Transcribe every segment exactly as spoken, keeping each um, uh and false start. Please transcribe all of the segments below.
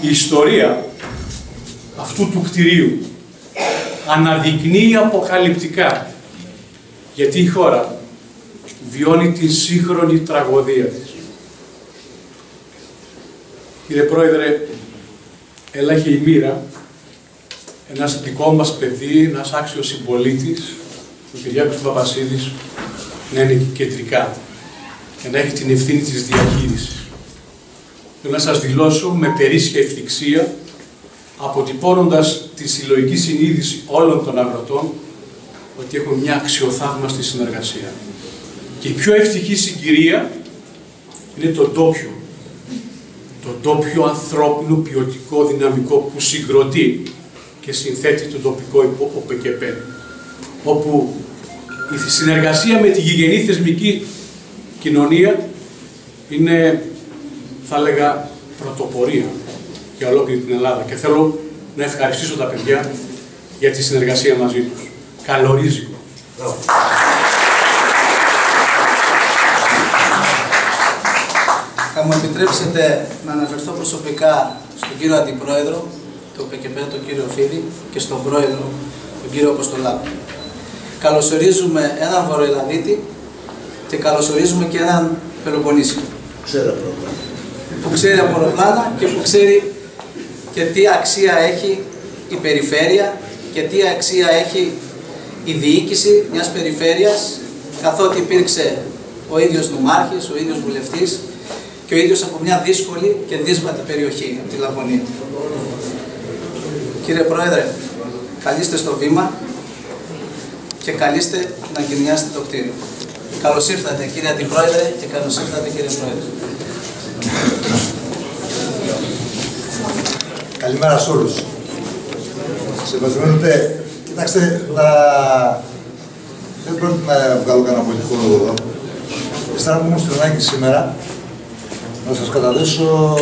Η ιστορία αυτού του κτηρίου αναδεικνύει αποκαλυπτικά γιατί η χώρα βιώνει τη σύγχρονη τραγωδία της. Κύριε Πρόεδρε, έλαχε η μοίρα ένας δικό μας παιδί, ένας άξιος συμπολίτης, ο Κυριάκος Παπασίδης, να είναι κεντρικά και να έχει την ευθύνη της διαχείρισης. Θέλω να σας δηλώσω με περίσσια ευθυξία, αποτυπώνοντας τη συλλογική συνείδηση όλων των αγροτών, ότι έχουμε μια αξιοθαύμαστη συνεργασία. Και η πιο ευτυχή συγκυρία είναι το ντόπιο. Το ντόπιο ανθρώπινο ποιοτικό δυναμικό που συγκροτεί και συνθέτει τον τοπικό ΟΠΚΠ. Όπου η συνεργασία με τη γηγενή θεσμική κοινωνία είναι, θα έλεγα, πρωτοπορία για ολόκληρη την Ελλάδα. Και θέλω να ευχαριστήσω τα παιδιά για τη συνεργασία μαζί τους. Καλορίζικο. Θα μου επιτρέψετε να αναφερθώ προσωπικά στον κύριο Αντιπρόεδρο του ΟΠΚΠ, τον κύριο Φίδη, και στον Πρόεδρο, τον κύριο Αποστολάκο. Καλωσορίζουμε έναν Βορειοελλαδίτη και καλωσορίζουμε και έναν Πελοποννήσιο. Που ξέρει από αεροπλάνα και που ξέρει και τι αξία έχει η περιφέρεια και τι αξία έχει η διοίκηση μιας περιφέρειας, καθότι υπήρξε ο ίδιος νομάρχης, ο ίδιος βουλευτής και ο ίδιος από μια δύσκολη και δύσβατη περιοχή, τη Λακωνία. Κύριε Πρόεδρε, καλείστε στο βήμα και καλείστε να εγκαινιάσετε το κτίριο. Καλώς ήρθατε κύριε Αντιπρόεδρε και καλώς ήρθατε κύριε Πρόεδρε. Καλημέρα σε όλους. Σεβασμένοτε, κοιτάξτε, να... δεν πρόκειται να βγάλω κανένα πολιτικό λόγο εδώ. Αισθάνομαι όμως την ανάγκη σήμερα να σας καταδέσω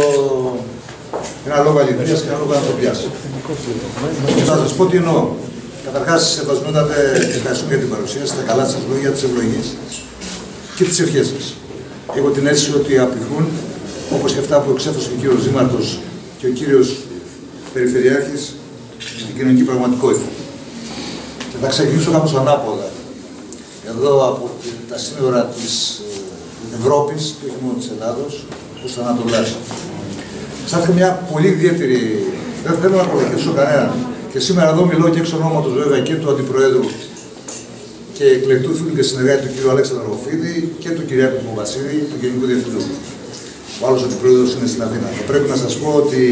ένα λόγο αληθείας και ένα λόγο ανθρωπιάς. Και θα σας πω τι εννοώ. Καταρχάς, σεβασμένοτε, ευχαριστούμε για την παρουσία σας, τα καλά σας λόγια, τις ευλογίες και τις ευχές σας. Έχω την αίσθηση ότι απηχούν, όπως και αυτά που εξέφρασε ο κύριος Δήμαρχος και ο κύριος Περιφερειάρχης, στην κοινωνική πραγματικότητα. Και θα ξεκινήσω κάπως ανάποδα. Εδώ από τα σύνορα της Ευρώπης και όχι μόνο της Ελλάδος, προς τα Ανατολάς. Στάθηκε μια πολύ ιδιαίτερη. Δεν θέλω να προδικήσω κανέναν. Και σήμερα εδώ μιλώ και εξ ονόματος βέβαια και του Αντιπροέδρου και εκλεκτού φίλου και συνεργάτη του κ. Αλέξανδρου Ροφίδη και του κ. Παπασίδη, του Γενικού Διευθυντού. Ο άλλος Αντιπρόεδρος είναι στην Αθήνα. Θα πρέπει να σας πω ότι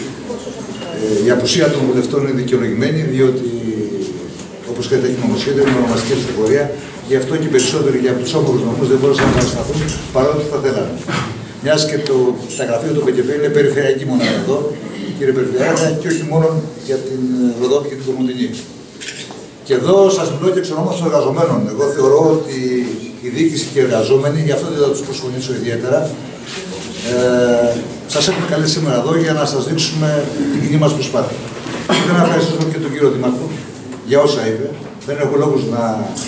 ε, η απουσία των βουλευτών είναι δικαιολογημένη, διότι όπως ξέρετε έχει νομοσχέδιο, είναι ονομαστική ψηφοφορία. Γι' αυτό και οι περισσότεροι και από τους όμορφους νομούς δεν μπορούσαν να παρασταθούν παρότι θα θέλανε. Μιας και το, τα γραφεία του ΟΠΚΠ είναι περιφερειακή μονάδα εδώ, κύριε Περιφερειάρχα, και όχι μόνο για την Ροδόπη και την Κομωτινή. Και εδώ σας μιλώ και εξ ονόματος των εργαζομένων. Εγώ θεωρώ ότι η διοίκηση και οι εργαζόμενοι, γι' αυτό δεν θα τους προσφωνήσω ιδιαίτερα, ε, σας έχουμε καλέσει σήμερα εδώ για να σας δείξουμε την κοινή μας προσπάθεια. Θέλω να ευχαριστήσω και τον κύριο Δήμαρχο για όσα είπε. Δεν έχω λόγους να,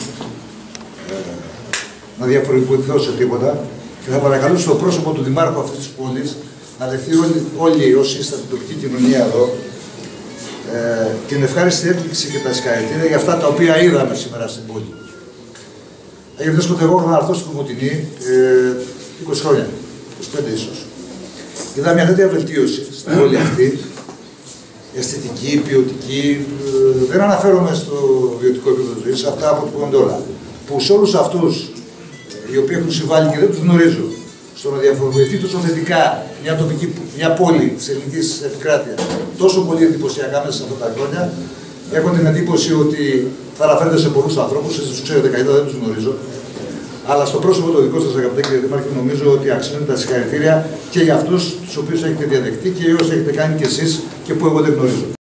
ε, να διαφορετικοποιηθώ σε τίποτα. Και θα παρακαλούσα το πρόσωπο του Δημάρχου αυτής της πόλης να δεχθεί όλοι, όλοι όσοι είστε στην τοπική κοινωνία εδώ ε, την ευχάριστη έκπληξη και τα συγχαρητήρια για αυτά τα οποία είδαμε σήμερα στην πόλη. Έγινε δέσκοντα εγώ να έρθω στην Κομωτινή ε, είκοσι χρόνια, είκοσι πέντε ίσως. Είδα μια τέτοια βελτίωση στην πόλη αυτή, αισθητική, ποιοτική, ε, δεν αναφέρομαι στο βιωτικό επίπεδο ζωής, αυτά αποτυπώνται όλα. Που σε όλους αυτούς οι οποίοι έχουν συμβάλει και δεν τους γνωρίζω, στο να διαφοροποιηθεί τόσο θετικά μια τοπική, μια πόλη της ελληνικής επικράτειας, τόσο πολύ εντυπωσιακά μέσα σε αυτά τα χρόνια, έχω την εντύπωση ότι θα αναφέρεται σε πολλούς ανθρώπους, εσείς τους ξέρετε καλύτερα, δεν τους γνωρίζω, αλλά στο πρόσωπο το δικό σας, αγαπητέ κύριε Δήμαρχε, νομίζω ότι αξίζουν τα συγχαρητήρια και για αυτούς τους οποίους έχετε διαδεχτεί και όσοι έχετε κάνει κι εσείς και που εγώ δεν γνωρίζω.